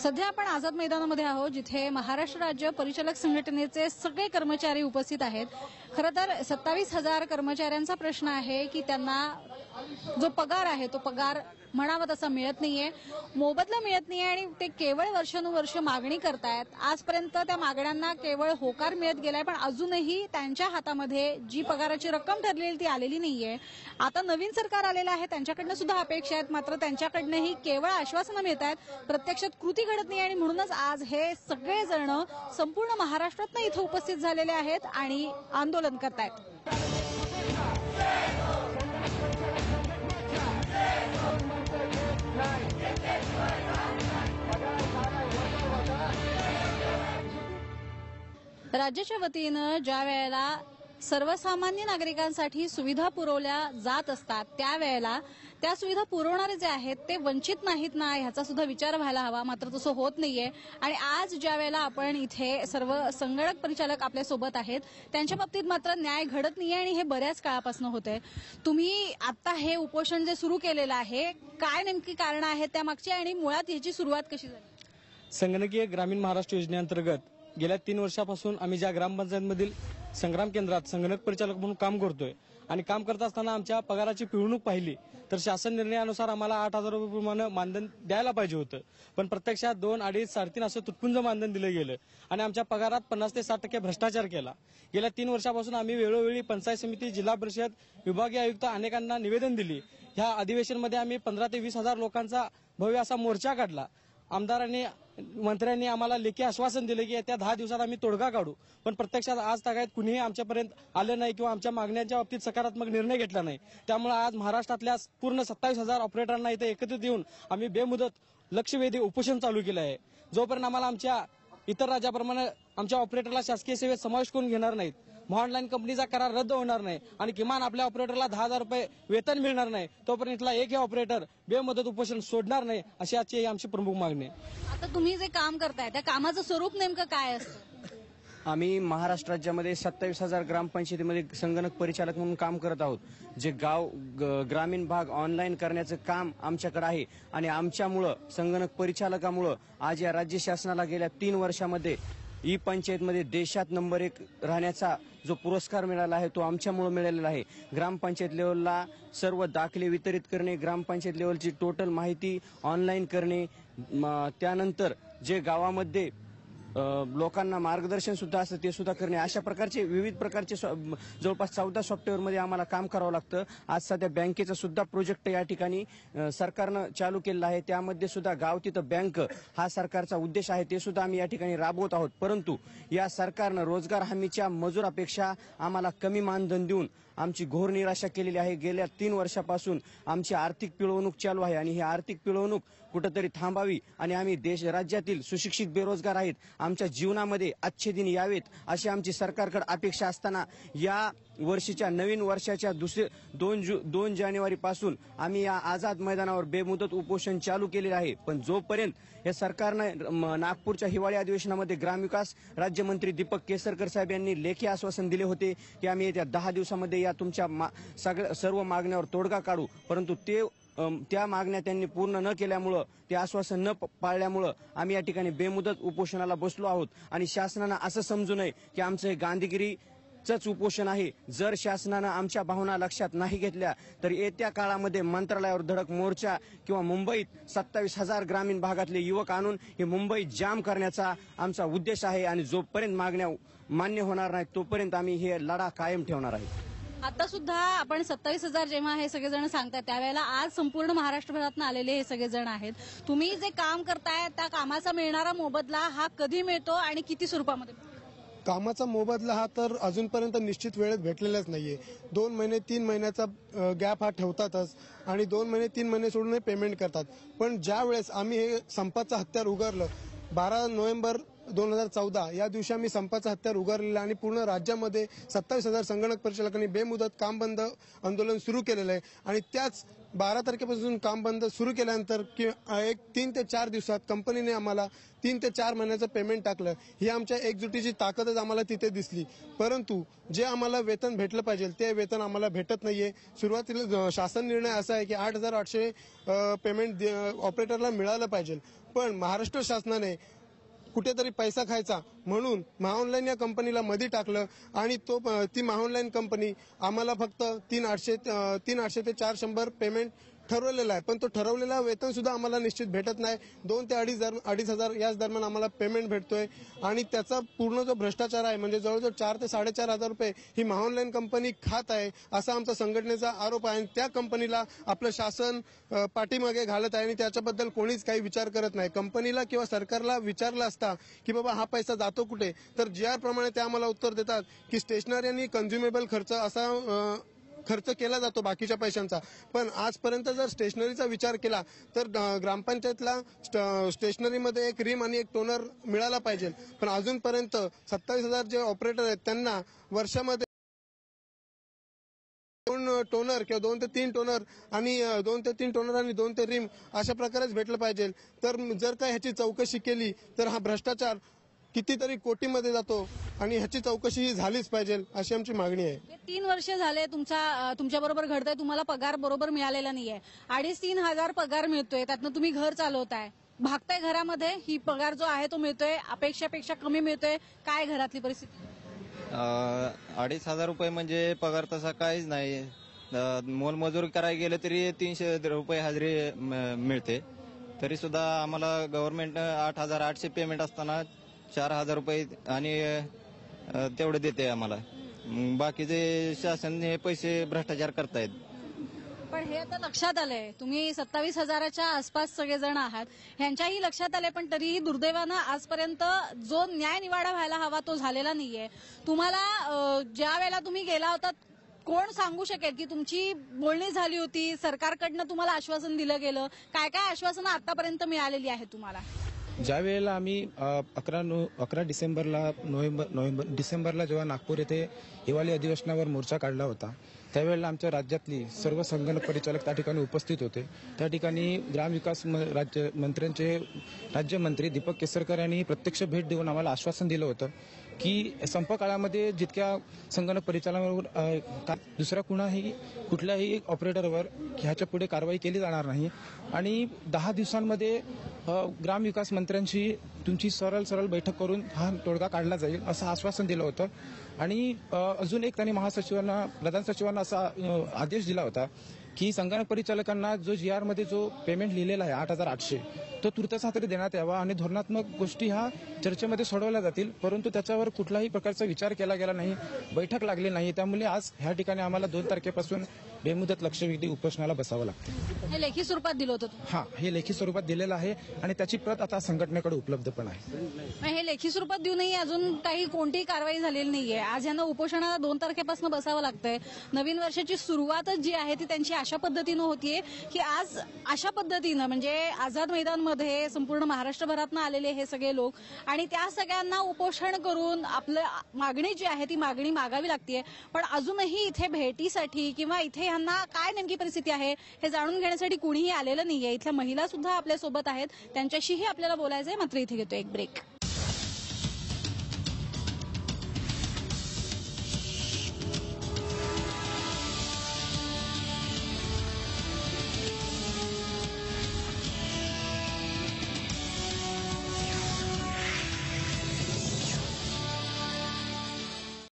सध्या आपण आझाद मैदानामध्ये आहोत, जिथे महाराष्ट्र राज्य परिचालक संघटनेचे सगळे कर्मचारी उपस्थित आहेत। खरं तर 27,000 कर्मचाऱ्यांचा प्रश्न आहे की त्यांना जो पगार आहे तो पगार म्हणावा तसा मिळत नाहीये, मोबदला मिळत नाहीये आणि ते केवळ वर्षानुवर्ष मागणी करतायत। आजपर्यंत त्या मागण्यांना केवळ होकार मिळत गेलाय, पण अजूनही त्यांच्या हातामध्ये जी पगाराची रक्कम ठरलेली ती आलेली नाहीये। आता नवीन सरकार आलेलं आहे, त्यांच्याकडनं सुद्धा अपेक्षा आहेत, मात्र त्यांच्याकडनंही केवळ आश्वासनं मिळत आहेत, प्रत्यक्षात कृती घडत नाही आणि म्हणूनच आज हे सगळे जण संपूर्ण महाराष्ट्रातून इथे उपस्थित झालेले आहेत आणि आंदोलन करतायत। राज्याच्या वतीनं ज्या वेळेला सर्वसामान्य नागरिकांसाठी सुविधा पुरवल्या जात असतात त्यावेळेला त्या सुविधा पुरवणारे जे आहेत ते वंचित नाहीत ना, ह्याचा सुद्धा विचार व्हायला हवा, मात्र तसं होत नाहीये। आणि आज ज्या वेळेला आपण इथे सर्व संगणक परिचालक आपल्या सोबत आहेत, त्यांच्या बाबतीत मात्र न्याय घडत नाहीये आणि हे बऱ्याच काळापासून होतंय। तुम्ही आता हे उपोषण जे सुरू केलेलं आहे, काय नेमकी कारण आहेत त्यामागची आणि मुळात याची सुरुवात कशी झाली? संगणकीय ग्रामीण महाराष्ट्र योजनेअंतर्गत गेल्या 3 वर्षापासून आम्ही ज्या ग्रामपंचायतमधील संग्राम केंद्रात संगणक परिचालक म्हणून काम करतोय आणि काम करत असताना आमच्या पगाराची पिळवणूक पाहिली तर शासन निर्णयानुसार आम्हाला 8,000 रुपये प्रमाणे मानधन द्यायला पाहिजे होतं, पण प्रत्यक्षात 2, 2.5, 3.5 असं तुटपुंज मानधन दिलं गेलं आणि आमच्या पगारात 50 ते 60% भ्रष्टाचार केला। गेल्या 3 वर्षापासून आम्ही वेळोवेळी पंचायत समिती, जिल्हा परिषद, विभागीय आयुक्त अनेकांना निवेदन दिली। ह्या अधिवेशनमध्ये आम्ही 15 ते 20,000 लोकांचा भव्य असा मोर्चा काढला। आमदारांनी, मंत्र्यांनी आम्हाला लेखी आश्वासन दिले की येत्या 10 दिवसात आम्ही तोडगा काढू, पण प्रत्यक्षात आज तागायत कुणीही आमच्यापर्यंत आलं नाही किंवा आमच्या मागण्यांच्या बाबतीत सकारात्मक निर्णय घेतला नाही। त्यामुळे आज महाराष्ट्रातल्या पूर्ण 27,000 ऑपरेटरांना इथे एकत्रित येऊन आम्ही बेमुदत लक्षवेधी उपोषण चालू केलं आहे। जोपर्यंत आम्हाला आमच्या इतर राज्याप्रमाणे आमच्या ऑपरेटरला शासकीय सेवेत समावेश करून घेणार नाहीत, महाऑनलाईन कंपनीचा करार रद्द होणार नाही आणि किमान आपल्या ऑपरेटरला 10,000 रुपये वेतन मिळणार नाही, तोपर्यंत इथला एकही ऑपरेटर बेमुदत उपोषण सोडणार नाही, अशी आमची प्रमुख मागणी आहे। आता तुम्ही जे काम करताय त्या कामाचं स्वरूप नेमकं काय असतं? आम्ही महाराष्ट्र राज्यामध्ये 27,000 ग्रामपंचायतीमध्ये संगणक परिचालक म्हणून काम करत आहोत। जे ग्रामीण भाग ऑनलाईन करण्याचं काम आमच्याकडे आहे आणि आमच्यामुळं संगणक परिचालकामुळं आज या राज्य शासनाला गेल्या 3 वर्षामध्ये ई पंचायतमध्ये देशात नंबर 1 राहण्याचा जो पुरस्कार मिळाला आहे तो आमच्यामुळे मिळालेला आहे। ग्रामपंचायत लेवलला सर्व दाखले वितरित करणे, ग्रामपंचायत लेवलची टोटल माहिती ऑनलाईन करणे, त्यानंतर जे गावामध्ये लोकांना मार्गदर्शन सुद्धा असतं ते सुद्धा करणे, अशा प्रकारचे विविध प्रकारचे जवळपास 14 सॉफ्टवेअरमध्ये आम्हाला काम करावं लागतं। आज सध्या बँकेचा सुद्धा प्रोजेक्ट या ठिकाणी सरकारनं चालू केलेला आहे, त्यामध्ये सुद्धा गाव तिथं बँक हा सरकारचा उद्देश आहे, ते सुद्धा आम्ही या ठिकाणी राबवत आहोत। परंतु या सरकारनं रोजगार हमीच्या मजुरापेक्षा आम्हाला कमी मानधन देऊन आमची घोर निराशा केलेली आहे। गेल्या 3 वर्षापासून आमची आर्थिक पिळवणूक चालू आहे आणि ही आर्थिक पिळवणूक कुठेतरी थांबावी आणि आम्ही राज्यातील सुशिक्षित बेरोजगार आहेत, आमच्या जीवनामध्ये अच्छे दिन यावेत अशी आमची सरकारकडे अपेक्षा असताना या वर्षीच्या नवीन वर्षाच्या 2 जानेवारीपासून आम्ही या आझाद मैदानावर बेमुदत उपोषण चालू केलेले आहे। पण जोपर्यंत या सरकारनं नागपूरच्या हिवाळी अधिवेशनामध्ये ग्रामविकास राज्यमंत्री दीपक केसरकर साहेब यांनी लेखी आश्वासन दिले होते की आम्ही येत्या 10 दिवसामध्ये या तुमच्या सर्व मागण्यावर तोडगा काढू, परंतु त्या मागण्या त्यांनी पूर्ण न केल्यामुळं, ते आश्वासन न पाळल्यामुळं आम्ही या ठिकाणी बेमुदत उपोषणाला बसलो आहोत। आणि शासनानं असं समजू नये की आमचं हे गांधीगिरीचंच उपोषण आहे। जर शासनानं आमच्या भावना लक्षात नाही घेतल्या तर येत्या काळामध्ये मंत्रालयावर धडक मोर्चा किंवा मुंबईत 27,000 ग्रामीण भागातले युवक आणून हे मुंबई जाम करण्याचा आमचा उद्देश आहे आणि जोपर्यंत मागण्या मान्य होणार नाहीत तोपर्यंत आम्ही हे लढा कायम ठेवणार आहे। आता सुद्धा आपण 27,000 जेव्हा हे सगळेजण सांगतात त्यावेळेला आज संपूर्ण महाराष्ट्रभरातून आलेले हे सगळेजण आहेत। तुम्ही जे काम करताय त्या कामाचा मिळणारा मोबदला हा कधी मिळतो आणि किती स्वरूपामध्ये? कामाचा मोबदला हा तर अजूनपर्यंत निश्चित वेळेत भेटलेलाच नाहीये। 2 महिने 3 महिन्याचा गॅप हा ठेवतातच आणि 2 महिने 3 महिने सोडून पेमेंट करतात। पण ज्या वेळेस आम्ही हे संपाचं हत्यार उगारलं 12 नोव्हेंबर 2014 या दिवशी आम्ही संपाचं हत्यार उगारलेलं आणि पूर्ण राज्यामध्ये 27,000 संगणक परिचालकांनी बेमुदत काम बंद आंदोलन सुरू केलेलं आहे आणि त्याच 12 तारखेपासून काम बंद सुरू केल्यानंतर एक 3 ते 4 दिवसात कंपनीने आम्हाला 3 ते 4 महिन्याचं पेमेंट टाकलं. ही आमच्या एकजुटीची ताकदच आम्हाला तिथे दिसली. परंतु जे आम्हाला वेतन भेटलं पाहिजे ते वेतन आम्हाला भेटत नाहीये. सुरुवातीला शासन निर्णय असा आहे की 8,800 पेमेंट ऑपरेटरला मिळालं पाहिजे, पण महाराष्ट्र शासनाने कुठेतरी पैसा खायचा म्हणून महाऑनलाईन या कंपनीला मध्ये टाकलं आणि ती महाऑनलाईन कंपनी आम्हाला फक्त 3,800 ते 400 पेमेंट ठरवलेला आहे, पण तो ठरवलेला वेतन सुद्धा आम्हाला निश्चित भेटत नाही. 2 ते 2,500 याच दरम्यान आम्हाला पेमेंट भेटतोय आणि त्याचा पूर्ण जो भ्रष्टाचार आहे म्हणजे जवळजवळ 4 ते 4,500 रुपये ही महाऑनलाईन कंपनी खात आहे असा आमचा संघटनेचा आरोप आहे. आणि त्या कंपनीला आपलं शासन पाठीमागे घालत आहे आणि त्याच्याबद्दल कोणीच काही विचार करत नाही. कंपनीला किंवा सरकारला विचारलं असता की बाबा हा पैसा जातो कुठे, तर GR प्रमाणे ते आम्हाला उत्तर देतात की स्टेशनरी आणि कन्झ्युमेबल खर्च असा खर्च केला जातो बाकीच्या पैशांचा. पण आजपर्यंत जर स्टेशनरीचा विचार केला तर ग्रामपंचायतला स्टेशनरीमध्ये एक रिम आणि एक टोनर मिळाला पाहिजे, पण अजूनपर्यंत 27,000 जे ऑपरेटर आहेत त्यांना वर्षामध्ये 2 टोनर किंवा 2 ते 3 टोनर आणि 2 ते 3 टोनर आणि 2 ते रिम अशा प्रकारेच भेटलं पाहिजे. तर जर का ह्याची चौकशी केली तर हा भ्रष्टाचार कितीतरी कोटीमध्ये जातो आणि ह्याची चौकशी ही झालीच पाहिजे अशी आमची मागणी आहे. 3 वर्ष झाले तुमच्या बरोबर घडतंय, तुम्हाला पगार बरोबर मिळालेला नाहीये. 2,500-3 हजार पगार मिळतोय, त्यातनं तुम्ही घर चालवताय, भागताय घरामध्ये. ही पगार जो आहे तो मिळतोय, अपेक्षापेक्षा कमी मिळतोय. काय घरातली परिस्थिती? 2,500 रुपये म्हणजे पगार तसा काहीच नाही. मोलमजुरी करायला गेलं तरी 300 रुपये हजेरी मिळते. तरी सुद्धा आम्हाला गव्हर्नमेंट 8,800 पेमेंट असताना 4,000 रुपये आणि तेवढे देते आम्हाला. बाकीचे शासन हे पैसे भ्रष्टाचार करतायत. पण हे आता लक्षात आलंय, तुम्ही 27,000च्या आसपास सगळेजण आहात, ह्यांच्याही लक्षात आलंय, पण तरीही दुर्दैवानं आजपर्यंत जो न्याय निवाडा व्हायला हवा तो झालेला नाहीये. तुम्हाला ज्या वेळेला तुम्ही गेला होता कोण सांगू शकेल की तुमची बोलणी झाली होती, सरकारकडनं तुम्हाला आश्वासन दिलं गेलं, काय काय आश्वासनं आतापर्यंत मिळालेली आहेत तुम्हाला? ज्या वेळेला आम्ही 11 डिसेंबरला जेव्हा नागपूर येथे हिवाळी अधिवेशनावर मोर्चा काढला होता, त्यावेळेला आमच्या राज्यातली सर्व संगणक परिचालक त्या ठिकाणी उपस्थित होते. त्या ठिकाणी ग्रामविकास मंत्र्यांचे राज्यमंत्री दीपक केसरकर यांनी प्रत्यक्ष भेट देऊन आम्हाला आश्वासन दिलं होतं की संपकाळामध्ये जितक्या संगणक परिचालनावर दुसऱ्या कुठल्याही ऑपरेटरवर ह्याच्या पुढे कारवाई केली जाणार नाही आणि 10 दिवसांमध्ये ग्रामविकास मंत्र्यांशी तुमची सरळ बैठक करून हा तोडगा काढला जाईल असं आश्वासन दिलं होतं. आणि अजून एक त्यांनी प्रधान सचिवांना असा आदेश दिला होता की संगणक परिचालकांना जो GR मध्ये जो पेमेंट लिहिलेला आहे 8,800 तो तुर्तसा तरी देण्यात यावा आणि धोरणात्मक गोष्टी ह्या चर्चेमध्ये सोडवल्या जातील, परंतु त्याच्यावर कुठलाही प्रकारचा विचार केला गेला नाही, बैठक लागली नाही. त्यामुळे आज ह्या ठिकाणी आम्हाला 2 तारखेपासून बेमुदत लक्षवेधी उपोषणाला बसावं लागतं. हे लेखी स्वरूपात दिलं होतं? हा, हे लेखी स्वरूपात दिलेलं आहे आणि त्याची प्रत आता संघटनेकडे उपलब्ध पण आहे. हे लेखी स्वरूपात देऊनही अजून कोणतीही कारवाई झालेली नाहीये. आज यांना उपोषणाला 2 तारखेपासून बसावं लागतंय. नवीन वर्षाची सुरुवातच जी आहे ती त्यांची अशा पद्धतीनं होतीये की आज अशा पद्धतीनं म्हणजे आझाद मैदानमध्ये संपूर्ण महाराष्ट्रभरातनं आलेले हे सगळे लोक आणि त्या सगळ्यांना उपोषण करून आपलं मागणी जी आहे ती मागणी मागावी लागतेय. पण अजूनही इथे भेटीसाठी किंवा इथे ह्यांना काय नेमकी परिस्थिती आहे हे जाणून घेण्यासाठी कुणीही आलेलं नाहीये. इथल्या महिला सुद्धा आपल्या सोबत आहेत, त्यांच्याशीही आपल्याला बोलायचंय. मात्र इथे घेतो एक ब्रेक.